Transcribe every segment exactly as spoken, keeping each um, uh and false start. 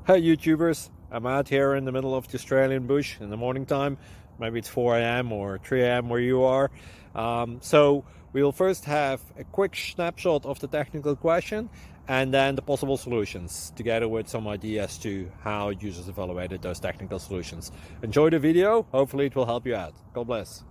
Hey YouTubers, I'm out here in the middle of the Australian bush in the morning time. Maybe it's four A M or three A M where you are. Um, so we'll first have a quick snapshot of the technical question and then the possible solutions, together with some ideas to how users evaluated those technical solutions. Enjoy the video, hopefully it will help you out. God bless.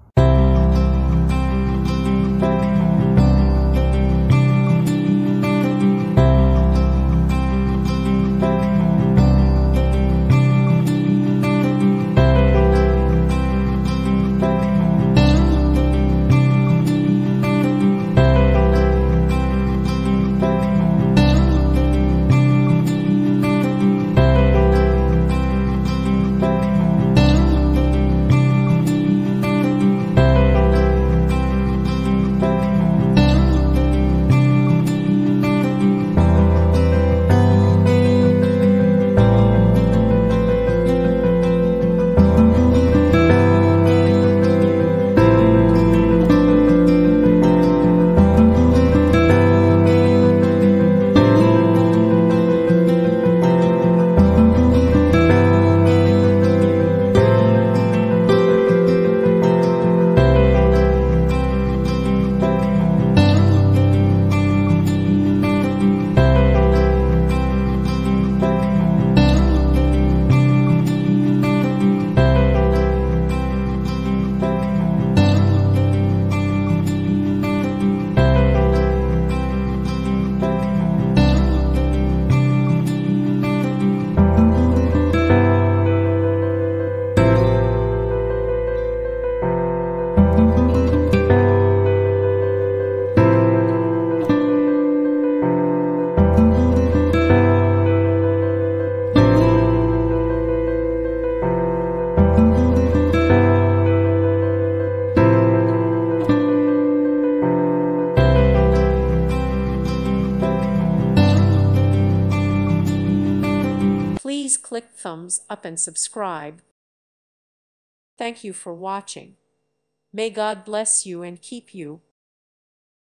Please click thumbs up and subscribe. Thank you for watching. May God bless you and keep you.